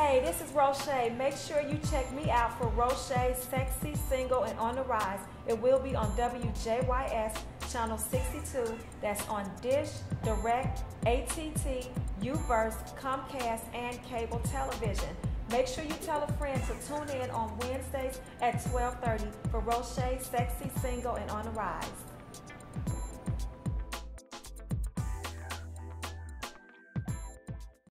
Hey, this is RoChee. Make sure you check me out for RoChee Sexy, Single, and On the Rise. It will be on WJYS Channel 62. That's on Dish, Direct, ATT, Uverse, Comcast, and cable television. Make sure you tell a friend to tune in on Wednesdays at 12:30 for RoChee Sexy, Single, and On the Rise.